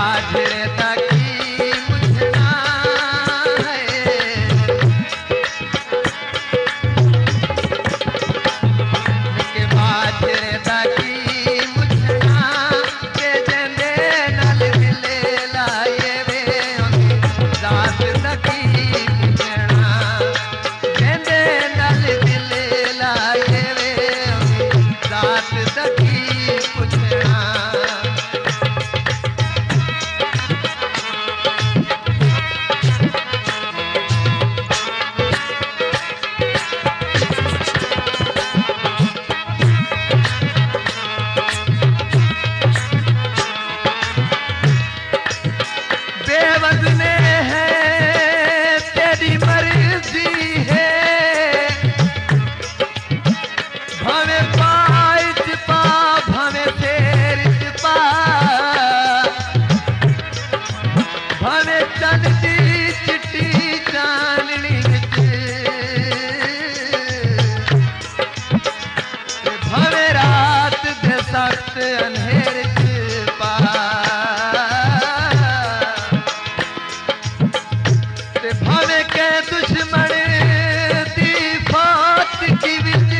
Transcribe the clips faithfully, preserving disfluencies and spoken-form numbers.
बाजरे तकी मुझना है के बाजरे तकी मुझना के जंदे नल मिले लाए वे जात तकी मुझना जंदे नल मिले लाए वे जात तकी मुझना बेवजने है तेरी मर्जी है भवे पाइच पा भवे फेर पा भवे चंदी चिट्टी चांदनी विच भवे रात दे सख्त अंधेर च पा भवे के दुश्मन दी फात की विच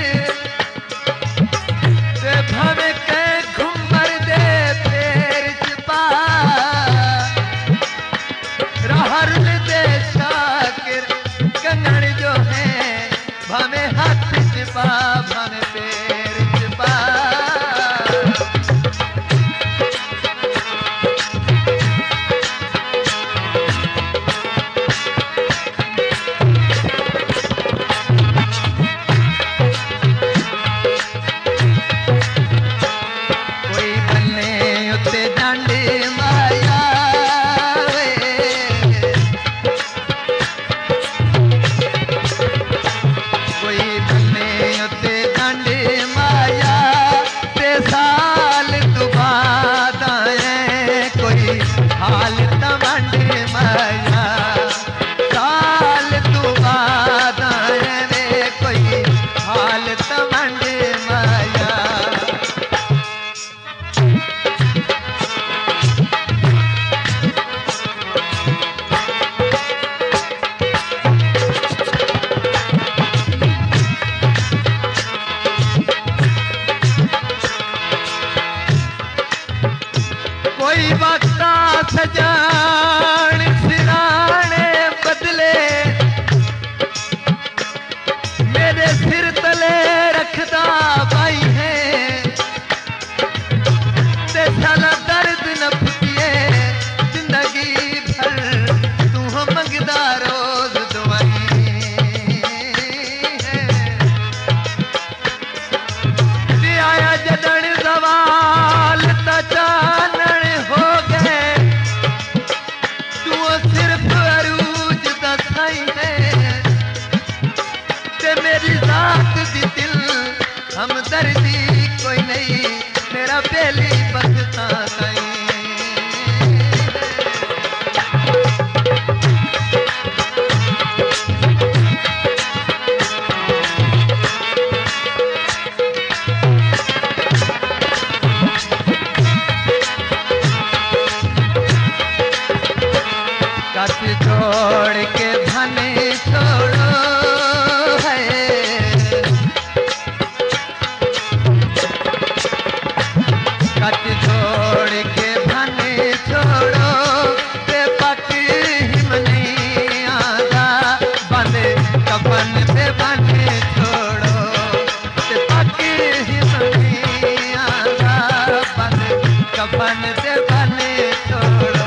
ते भवे के घुमर दे पैर च पा रहर दे शाकिर कंगन जो है भवे हाथ च पा भवे पैर च पा हाल तमंड माया साल तू बाद रे कोई हाल तमंड माया कोई वक्ता सजान सिराने बदले मेरे सिर तले रखदा भाई है ते साला दर्द न फुटिए जिंदगी भर तू मंगदा रोज दवाई है ते आया जदन सवाल तचानन हो गए तू सिर्फ अरूज दसाई है ते मेरी जात दी दिल हम दर्दी कोई नहीं मेरा पहली बसता नहीं कस छोड़ के भने छोड़ो है कस छोड़ के भने छोड़ो ते पक हिम नहीं आदा बंद कफन पे भने छोड़ो ते पक हिम नहीं आदा बंद कफन पे भने छोड़ो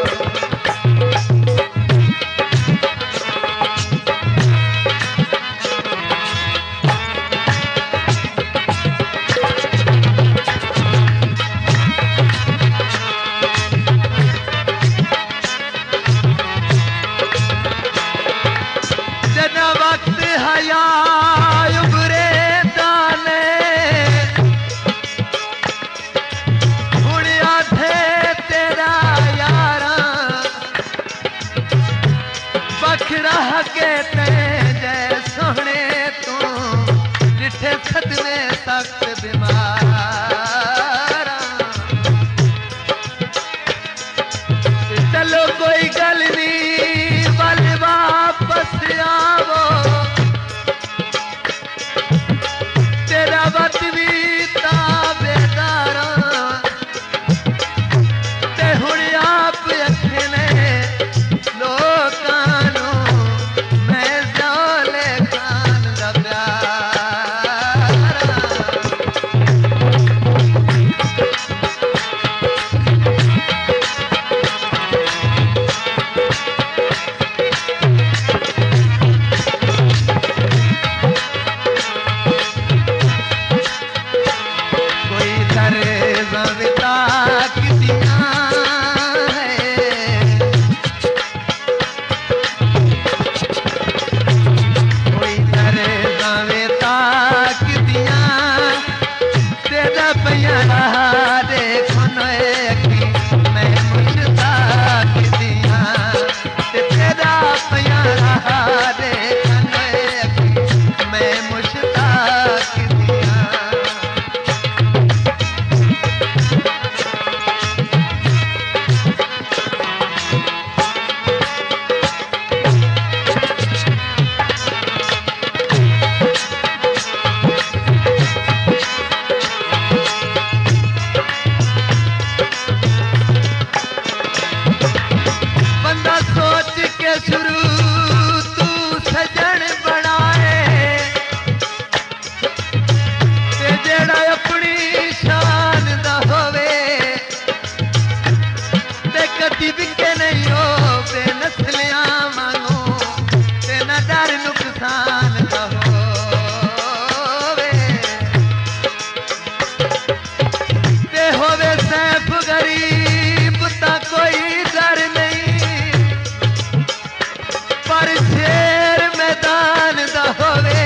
वक्त हया उभरे दाने हुण आधे कदी बिके नहीं हो बेनस्लियां मांगो ते न डर नुकसान दा होवे ते होवे सैफ गरीब ता कोई डर नहीं पर शेर मैदान दा होवे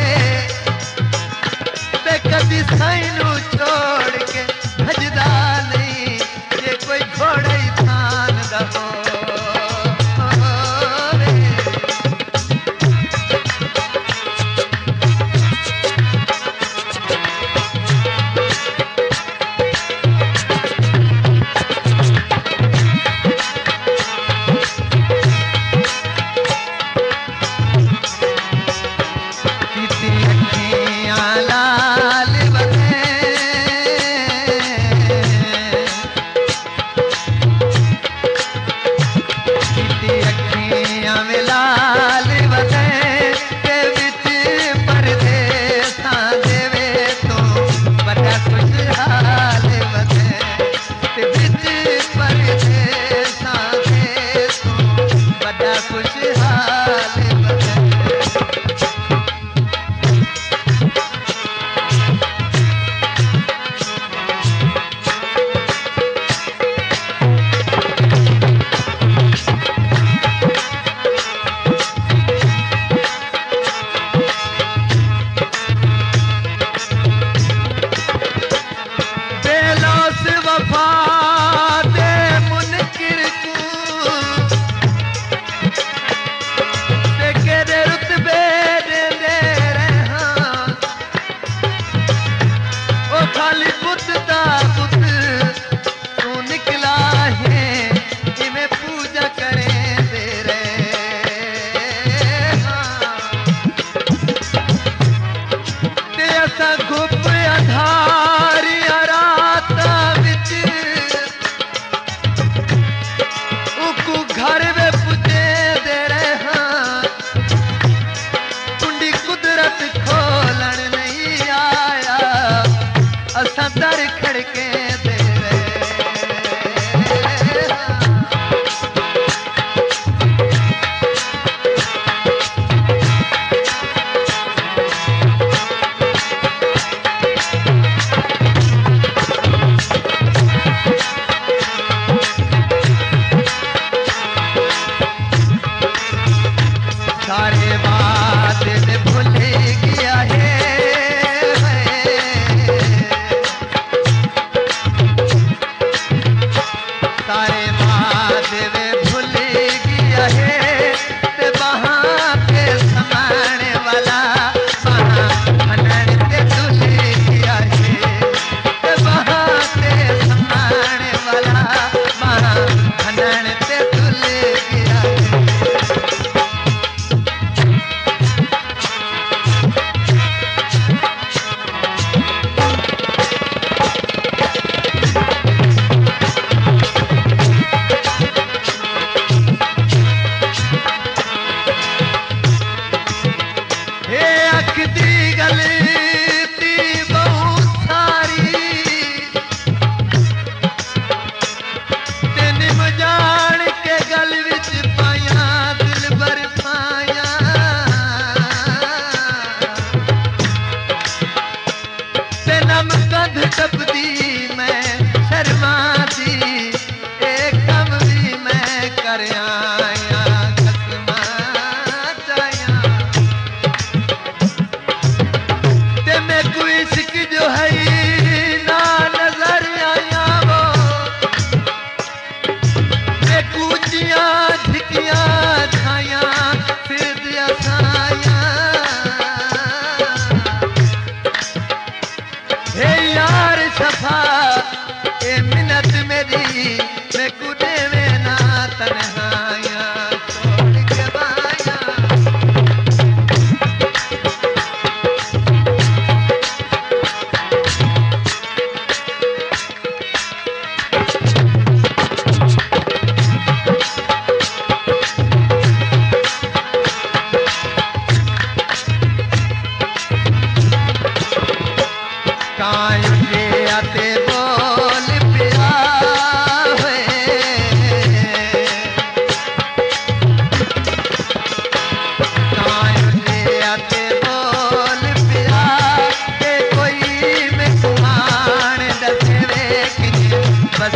ते कदी साईं नू छोड़ के भजदा नहीं जे कोई घोड़ा ही थान दा हो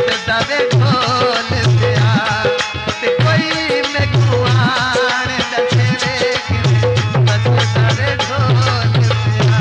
नचदा वे ढोल पिया ते कोई मैं कुआन दसे वे किवें नचदा वे ढोल पिया।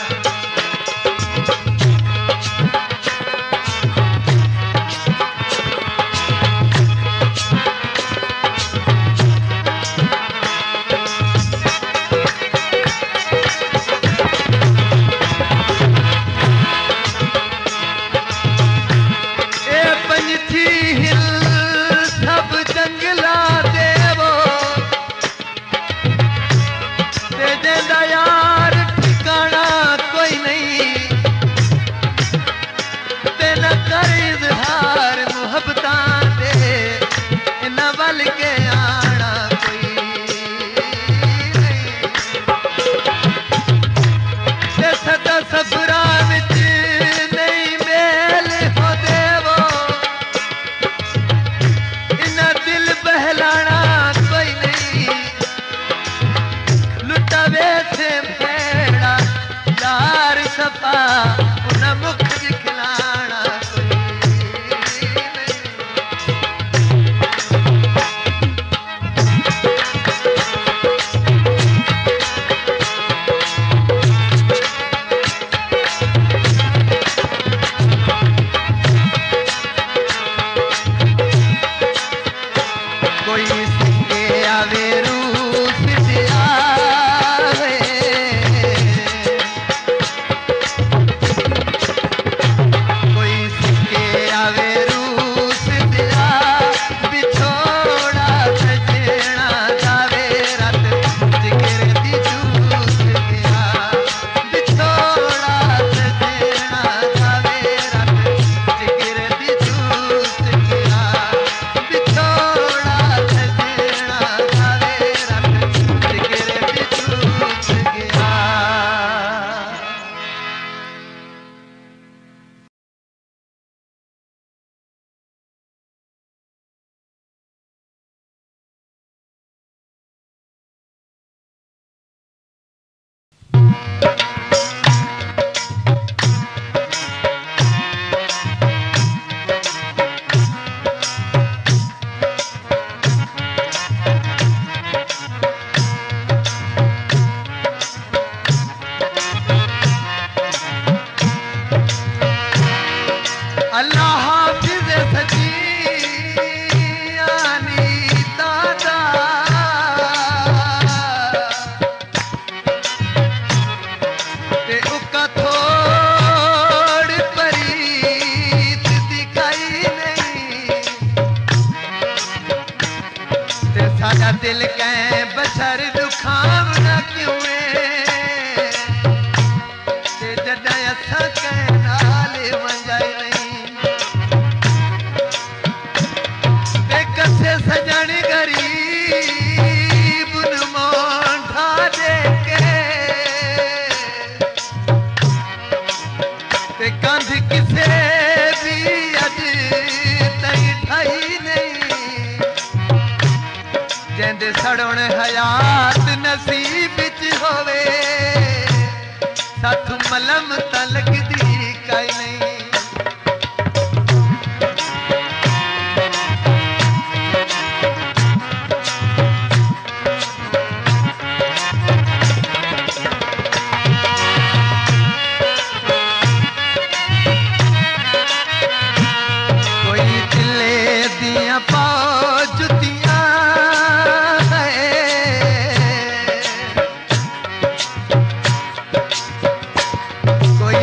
दिल के बसर दुखावना क्यों ते जदा असा के नाल वंजाई नहीं ते कसे सजन गरीब नु मोंढा दे के ते कंध किसे भी अज तई ठाई नहीं जेंदे सड़न हयात नसीब च होवे साथ मलम तलक दी काई नहीं। कोई दिले दिया पाओ जुतियां कोई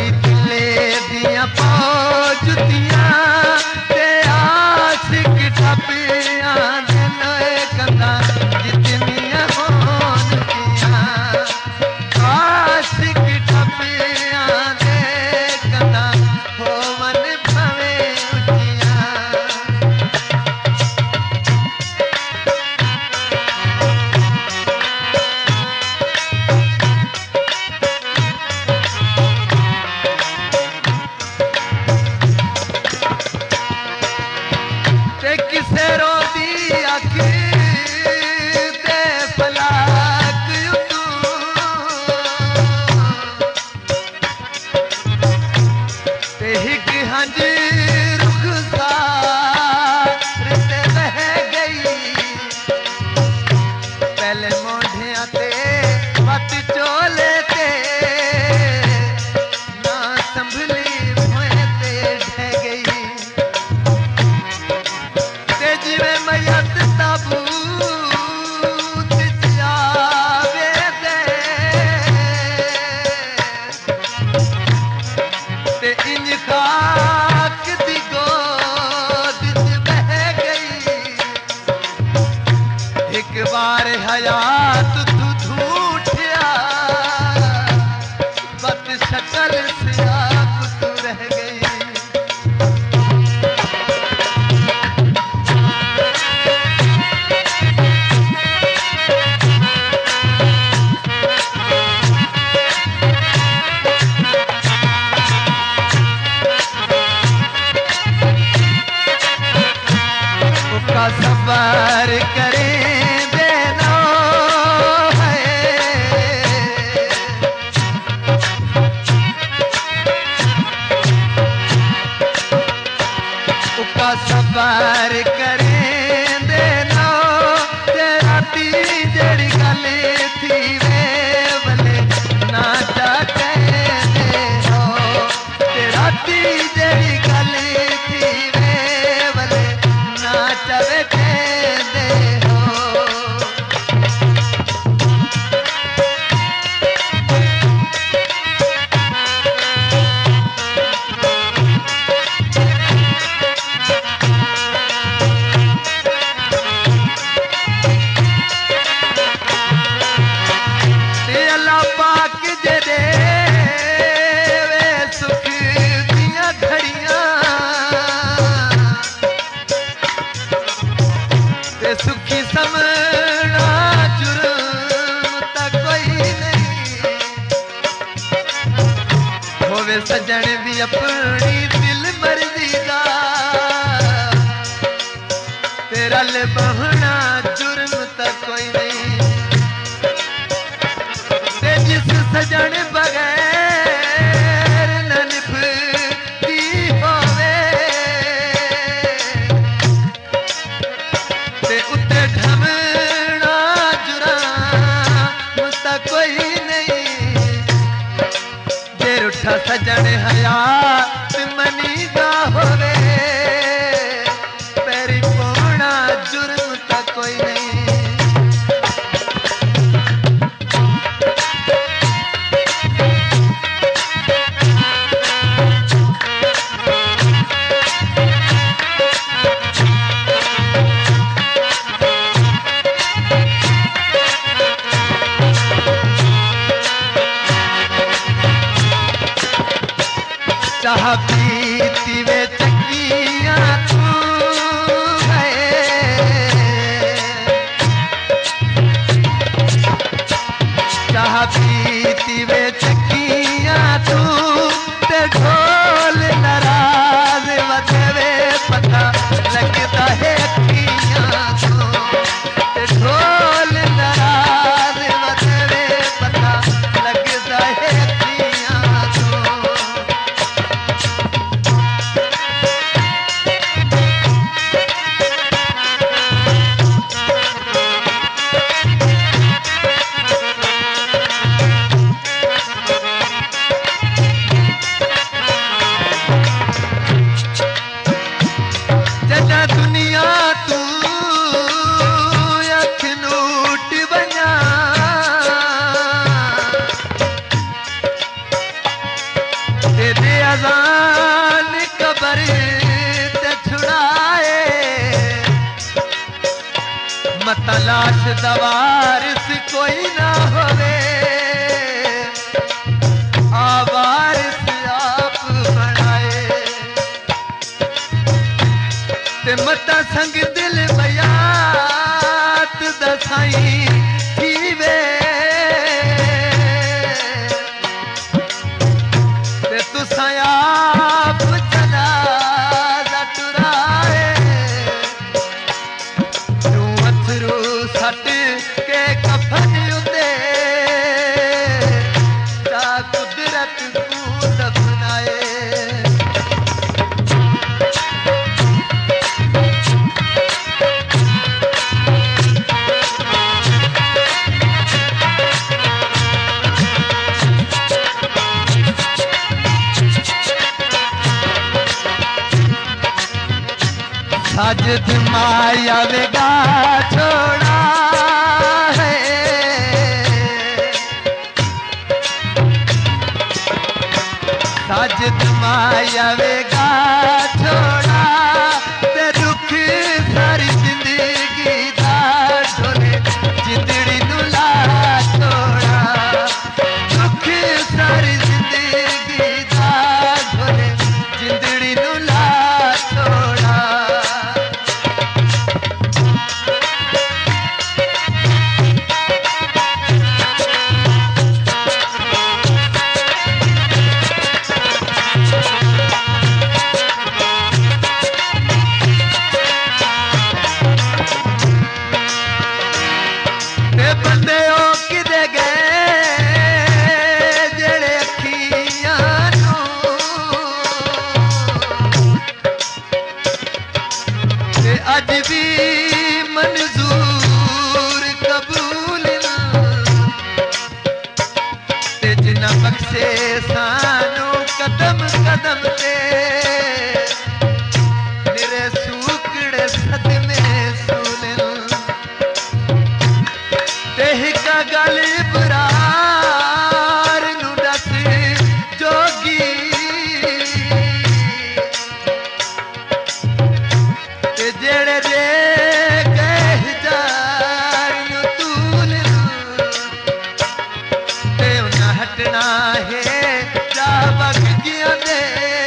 उका सबर करें देना सबर करें देना राती जड़ी गल थी वे बले ना जाते हो राती जड़ी गल थी वे बले ना चवे दे हो सुखी समना जुर्म ता कोई नहीं होवे सजन भी अपनी दिल मर्जी दा तेरा ले बहना जुर्म ता कोई नहीं ते जिस सजन बगैर न निभती होवे ते उत्ते ढमना जुराम ता कोई नहीं जे रुठा सजन हयात मनी दा होवे पैरी पोना जुर्म ता कोई नहीं चाह पीती वे चकिया तू है चाह पीती वे चकिया तू ते ढोल नाराज वजवे पता लगता है अखियां तू ते ढोल नाराज वजवे पता लगता है अखियां तू दुनिया तू अख नूट बना तेरे अजान कबर ते छुड़ाए मत लाश दवारिस कोई ना होवे आवारिस आप बनाए ते मता संग दिल बयात दसाई कीवे ते तुसां आप जनाजा टुराए तू अथरू सट के कफन उते ता कुदरत तू दफनाए साजिद माया वेगा छोड़ा है साजिद माया वेगा छोड़ा ते दुख सारी जिंदगी दा ढोले जिंदड़ी नू ला छोड़ा दुख सारी जिंदगी दा ढोले जिंदड़ी नू ला छोड़ा अज भी मंजूर कबूल ते जिन्ना बख्शे सानू कदम कदम ते मेरे सूकड़े सदमे सूलन ते हिका गल इबरार नू दस जोगी ते जेड़े जे गए जार नू तूल ते उन्हें हटना है जा बग गया दे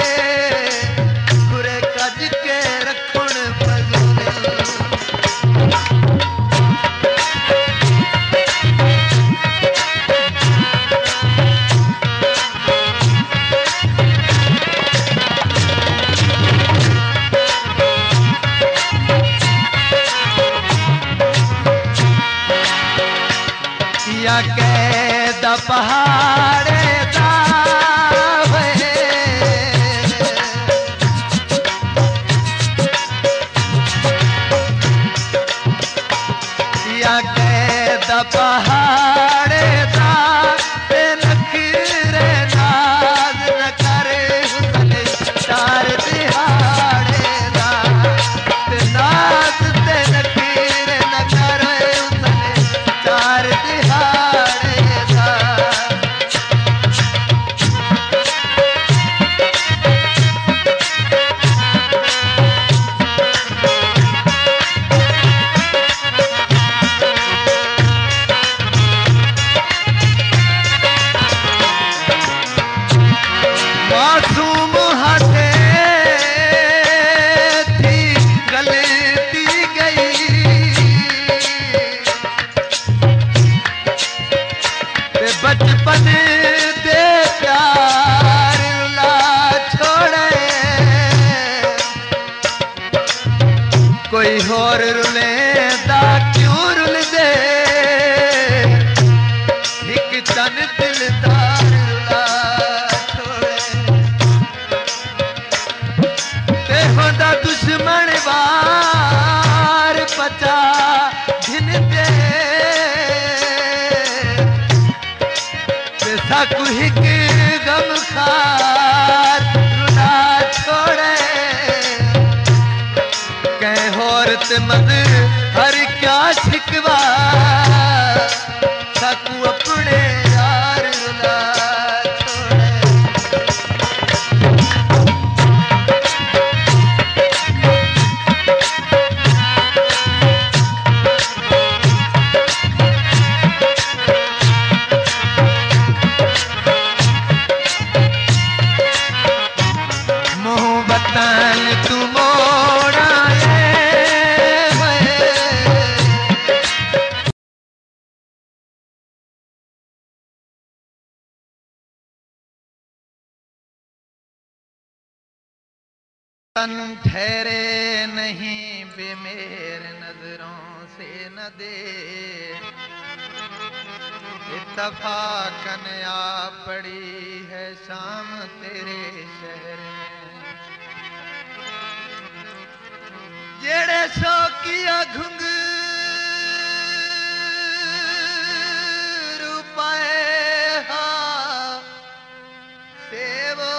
खुरे कज के रखुण फजूल या कैद पहाड़े दा होए या कैद पहाड़े दा ते नखरे नाज न करे हुसन चार दिहाड़े दा ते नाज ते नखरे न करे हुसन चार दिहाड़े दा मासूम हाथे थी गलती गई ते बचपन दे प्यार ला छोड़े कोई होर रुले दा क्यों रुल दे एक तन दिलदार रुला छोड़े ते होंदा दुश्मन वार पचा घिन दे ते साकू हिक गम खार रुला छोड़े कह होर ते मद हर क्या शिकवा साकू अपने यार रुला छोड़े मोहब्बतन तू मोड़ाए होए तन ठहरे नहीं बे मेरे नजरों से न दे इत्तफाकन आ पड़ी है शाम तेरे शहर में जेड़े शौकिया घुंघरू पाए हा सेवो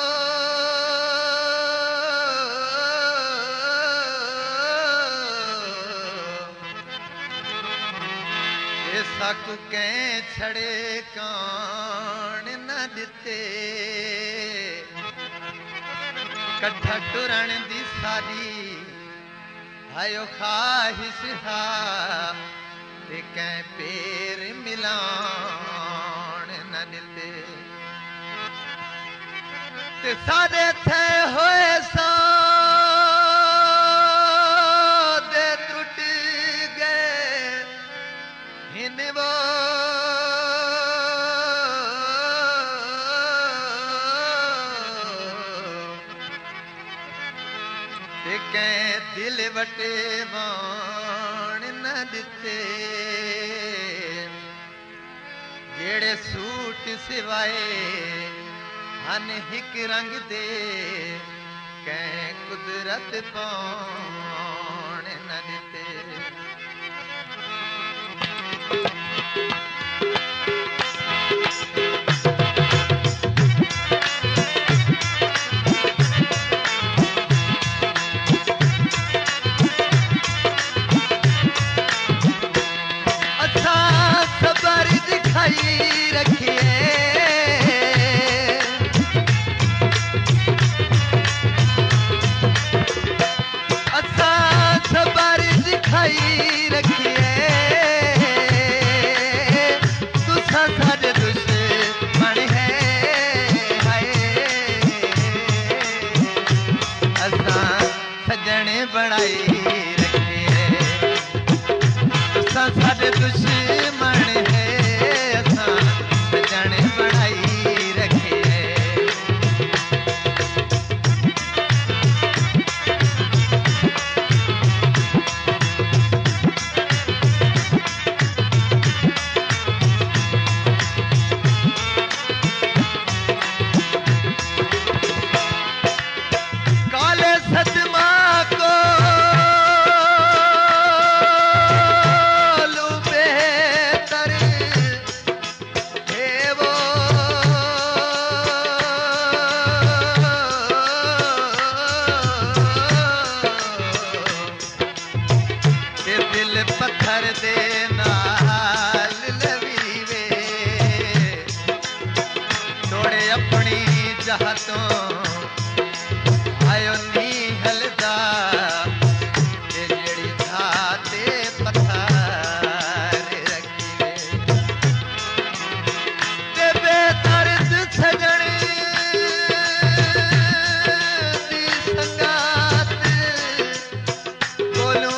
साकू के छड़े कान न दिते कट्ठा टुरण दी सारी हायो ख्वाहिश हा ते कै पेर मिलान न दिते ते सारे थे होए सो दे त्रुट गए हिन वो ते कै दिल वटे वाण न दिते जेड़े सूट सिवाए हन हिक रंग दे कै कुदरत पाण खाई रखिए तुसा सारे दुश्मन है हाय असा सजने बनाई रखिए तुसा सारे दुश्मन है असा सजने बनाई रखिए पत्थर दे नाल लवीवे तोड़े अपनी चाहतों आयो नी हलदा ते जेड़ी धाते पत्थर रखीवे ते बेदर्द सजन दी संगात बोलूं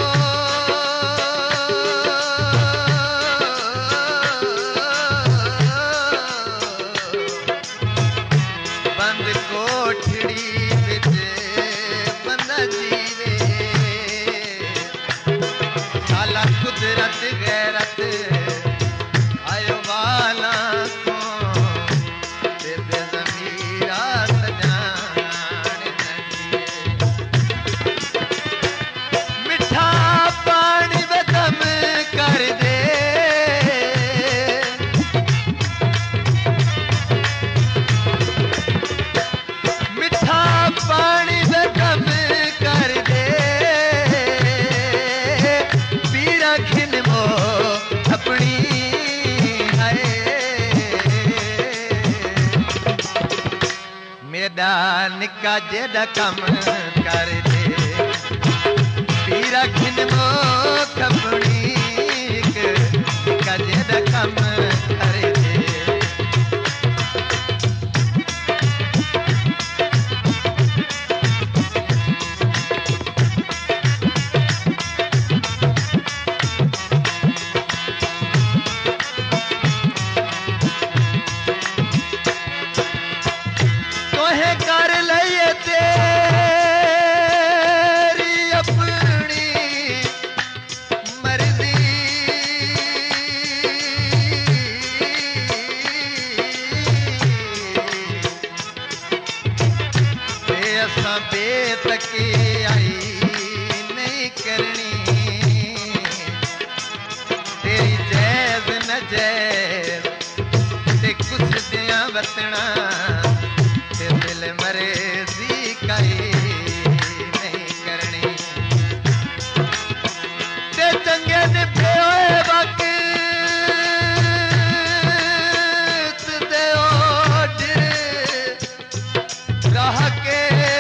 कुदरत गैरत आयो वाला को ते बेज़मीरा सजान मिठा पानी बदम कर दे मिठा पानी बदम कर दे अपनी है मेरा निका जेड़ा कम कर दे पीरा खिन मोख अपनी निका जेड़ा कम कर दे बेतकी आई नहीं करनी तेरी जैज न जैज ते कुछ दिया बतना ते दिल मरेजी काई नहीं करनी ते चंगे निभे होए वक्त दे ओढ़ राह के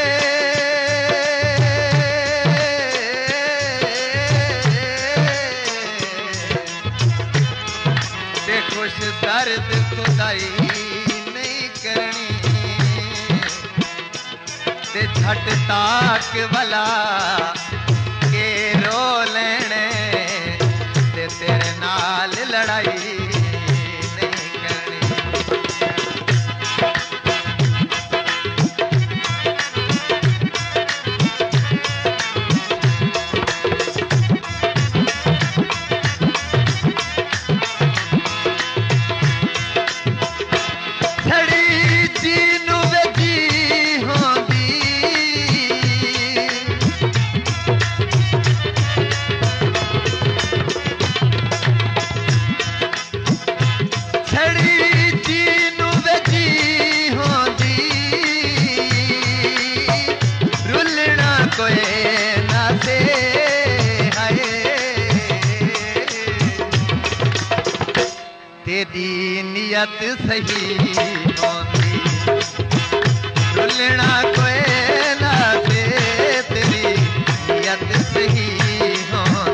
खुश दर्द खुदाई नहीं करनी ते छट ताक वाला के रो लेने ते तेरे नाल लड़ाई नहीं करनी तेरी नियत सही होंदी रुलना कोई ना से तेरी नियत सही होंदी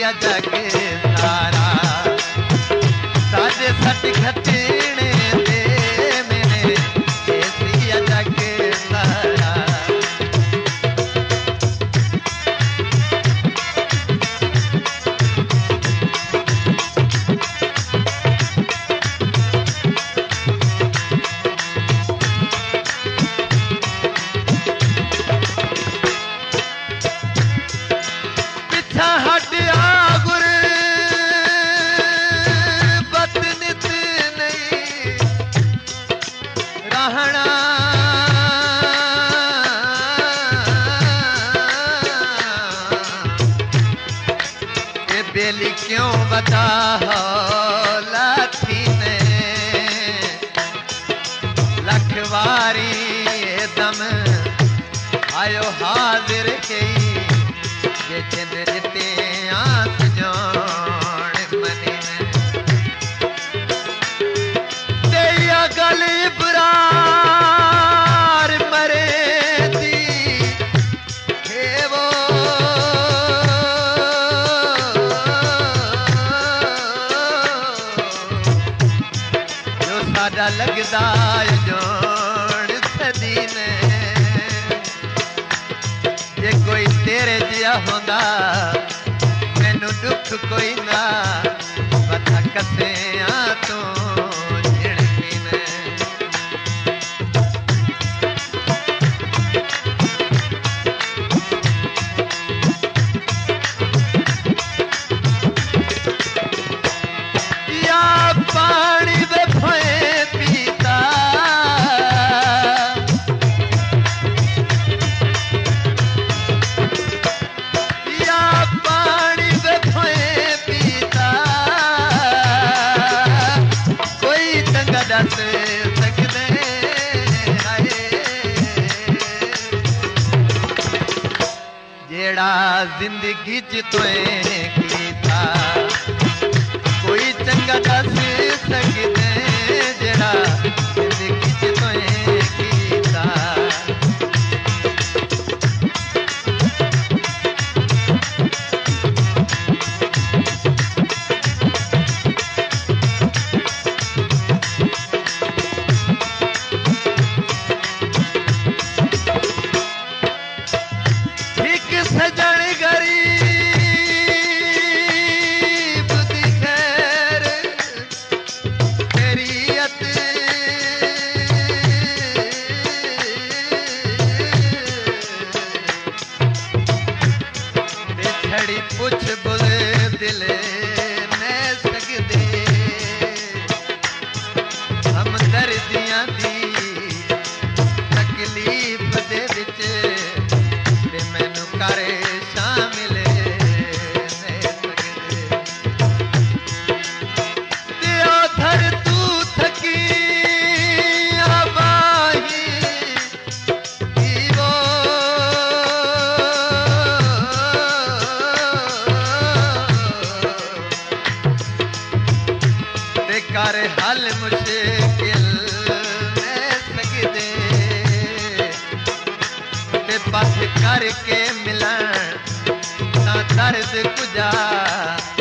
केसरिया जग सारा साजे सट घटीने दे मेरे केसरिया जग सारा बेली क्यों बता हो लाठी ने लखवारी दम आयो हाजिर कई ये चंद्रते आंख जान मने में तेया गल इबरार मरे दी हे वो साडा लगदा जोड़ सदी ने जे कोई तेरे जिया होंदा मैनू दुख कोई ना पता कसे आ तू झिड़की ने या पानी दे भोए जेड़ा जिंदगी च तोए कीता कोई चंगा दस सकदे जेड़ा जिंदगी च तोए कीता सजन गरीब दी खैर खैरियत ते छड़ी पुछ बुले दिले मैं सकदे हम दर्दियां दी तकलीफ दे विच मैनू करे शामिल धर तू थकी आबाही वो ते कर हल मुश्किल मैं सकदे पास करके मिलन ना दर्द कुजा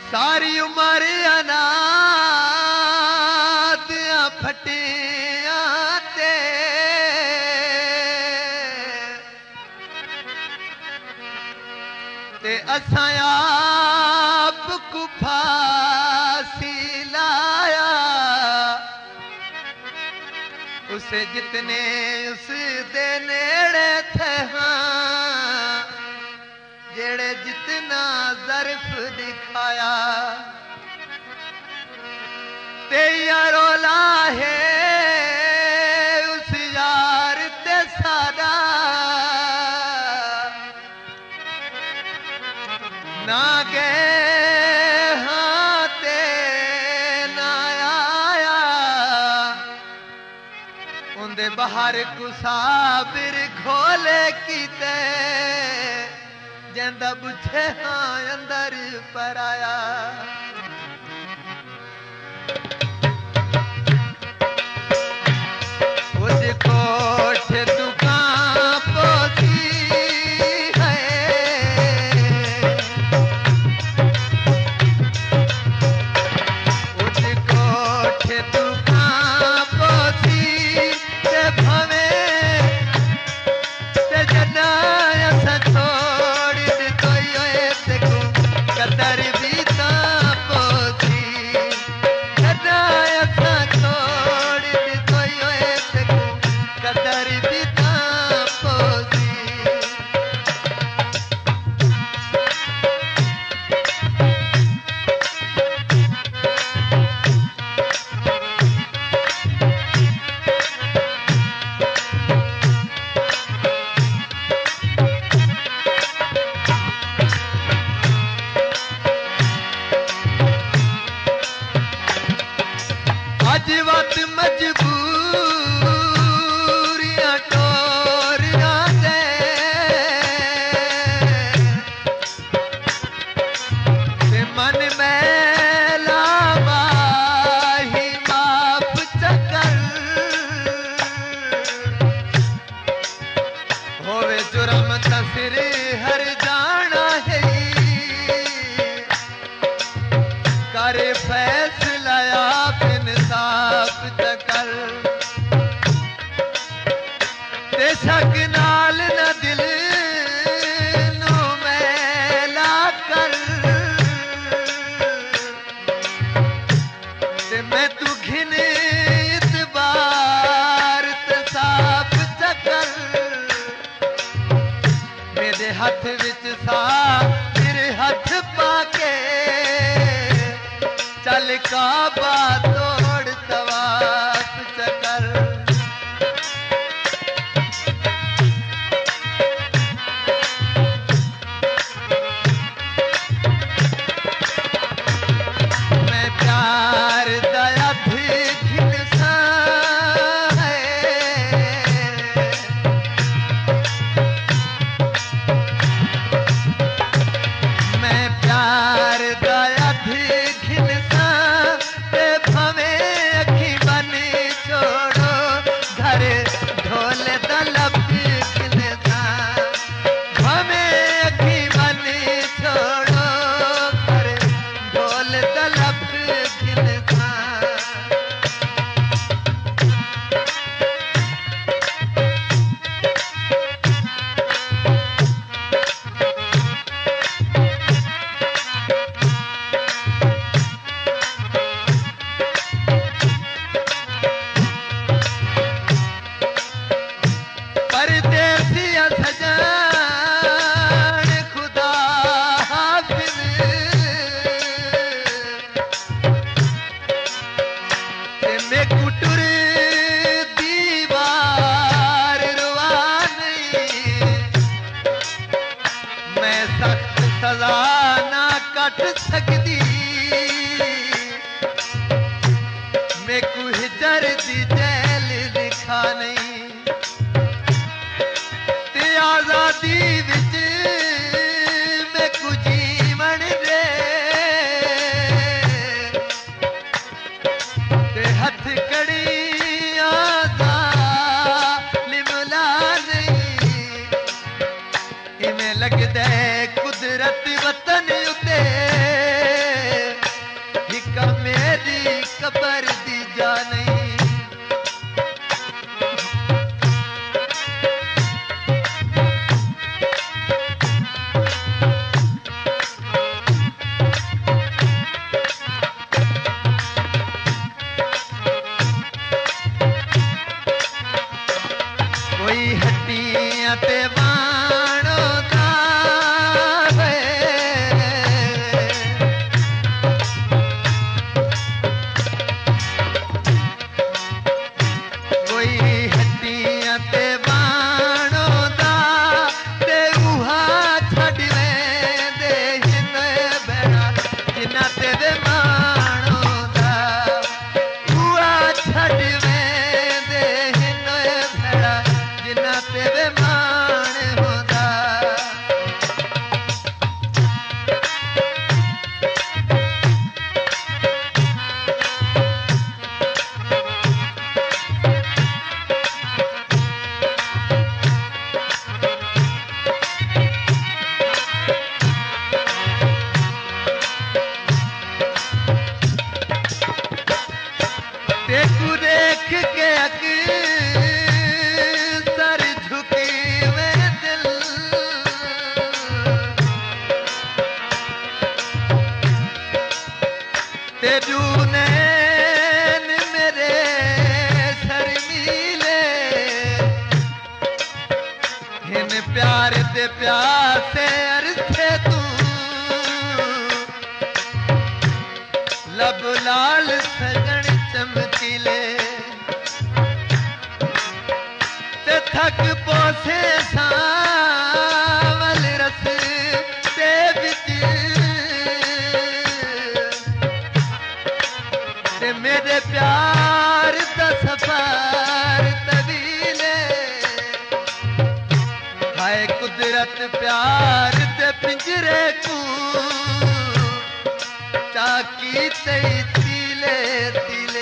सारी उमर अनादियां फटियां ते ते असां आप को फांसी लाया उसे जितने उस दे नेड़े थे हाँ जेड़े जितना ज़र्फ दिखाया ते यारोला है उस यार ते सादा ना गए हाँ ते ना आया उन्दे बाहर कुसाबिर घोले कीते जंदा बुझे हाँ अंदर पर आया उस कोठ दुकान पोती है उस कोठ दुकान पोती ते भवे ते जना असा छोड़ दितो ये देखो कदर भी ता पोती जना असा छोड़ दितो ये देखो कदर भी ता पोती आज वक्त मजबूरियां टोरियां दे ते मन मैला माही माप चकर होवे जुर्म तसिर हर जाना है करे फैसला आप इंसाफ तकर ते शक नाल न दिल नू मैला कर ते मैं तू घिन इतबार ते साफ चकर मेरे हथ विच सा तेरे हथ पाके चल काबा तोड़ तवाफ चकर मैं प्यार दया भी खिलसा है मैं प्यार दया भी खिलसा ते भवे अखी बनी छोड़ो घर ढोल दलब खिलसा भवे अखी बनी छोड़ो घर ढोल दलब खिलसा परदेसिया सजान खुदा हाफिज ते मैं कुटुर दीवार रुवानी मैं सख्त सजा ना कट सकदी मैं को हिजर दी जेल दिखा नहीं ते आजादी विच मैं को जीवन दे ते हथ कड़ी आजा लिमला नहीं इवें लगदा कुदरत वतन उते हिन प्यार दे प्यासे अरथे तू लब लाल सगण चमकीले ते थक पोसे सावल रस ते बिच ते मेरे प्यार दा सफर तवीले हाय कुदरत प्यार दे पिंजरे को चाकी तई तिले तिले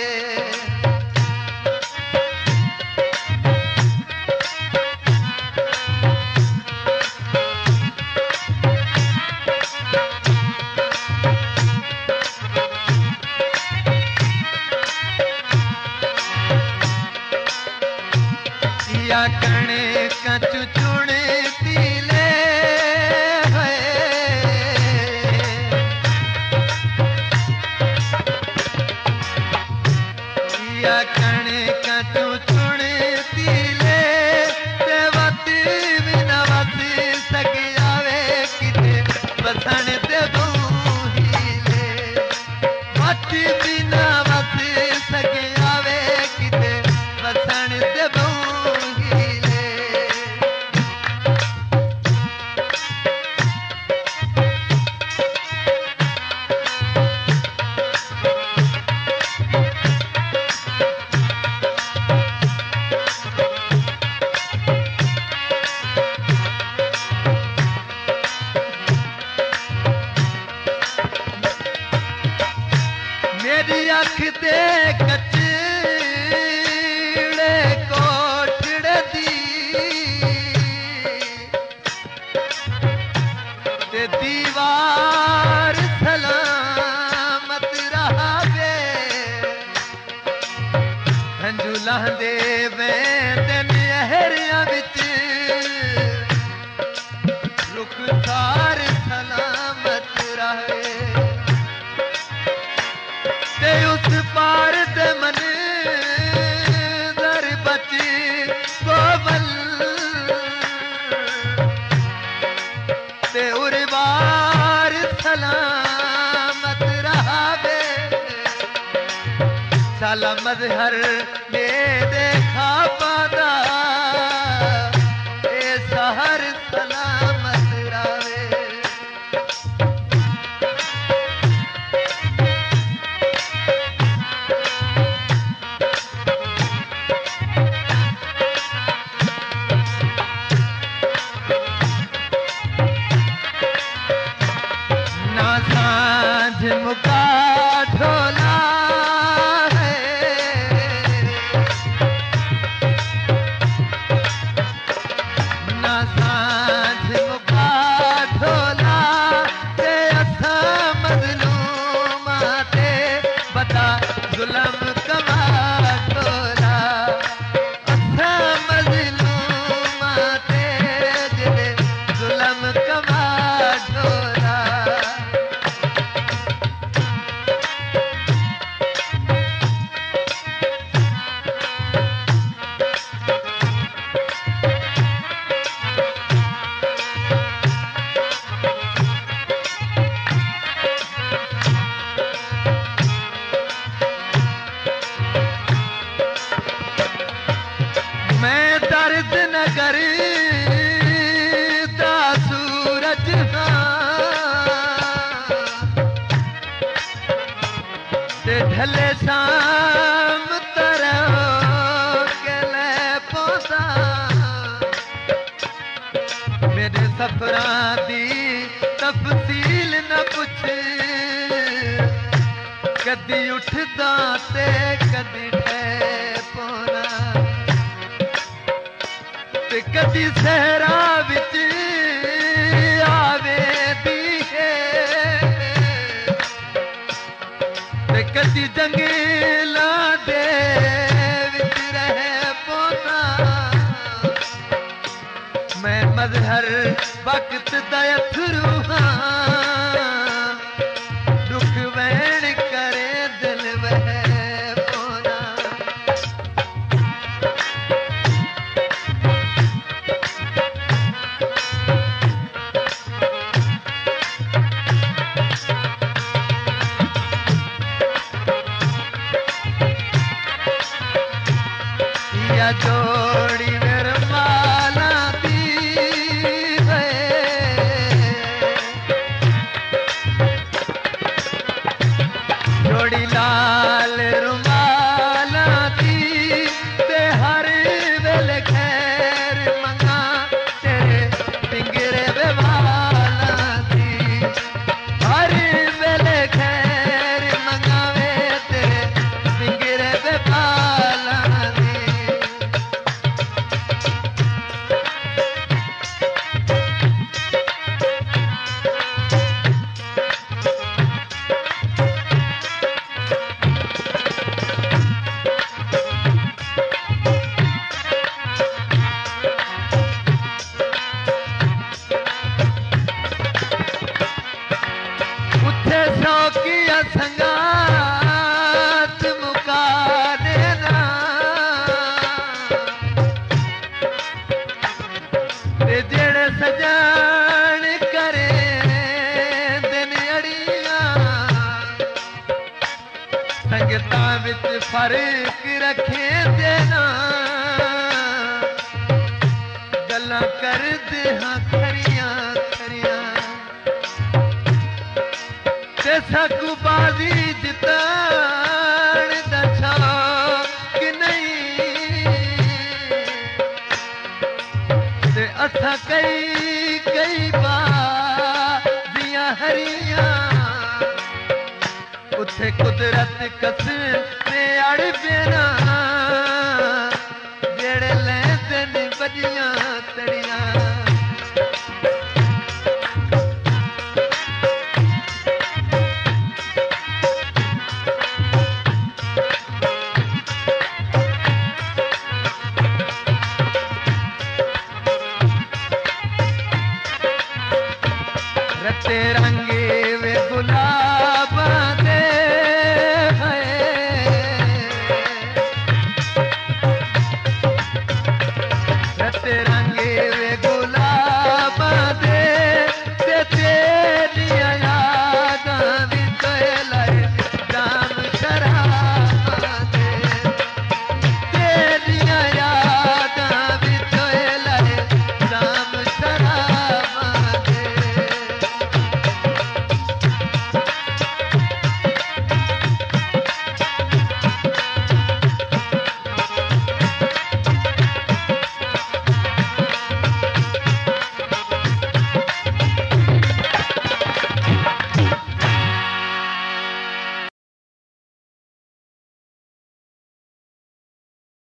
या कणे कचु चुणे तिले या कणे कचु चुणे तिले ते वत बिना वत सके आवे किते बसण ते बूहिले वत बिना वत सके आवे किते बसण ते बूहिले मेरी अख दे कचड़े कोठड़े दी ते दीवार सलामत रहावे हंजू लहंदे वेंदे नहरियां विच रुखसार सलामत रहे ते उस पार दे मन दर बची गोवल ते उरवार सलामत रहावे साला मजहर में देखा पादा ए सहर सलामत रहावे मुका ढोला है ना सांझ मुका ढोला ते असा मजलूमा ते बता जुलम कमा ढोला असा मजलूमा ते जिले जुलम कमा ढोला मैं दर्द नगर दा सूरज ते ढले शाम तरह के ले पौधा मेरे सफरा दी तफसील न पुछ कदी उठदा ते कदी ठे पोना ते कदी सहरा विच आवे दी है ते कदी जंगला दे विच रहे पोना मैं मजहर वक्त दा अथरू हां दुख वैण करे दिल वह पोना ते जेड़े सजान करे दिन अड़ियां संगता विच फर्क रखे देना गल्लां करदे हां खरियां खरियां ते सकू बाजी जितान दा शौक नहीं ते असां कई कई बाजियां हरियां उथे कुदरत कसमे अड़ पेना जेड़े लैंदे ने बजियां तड़ियां रते रंगे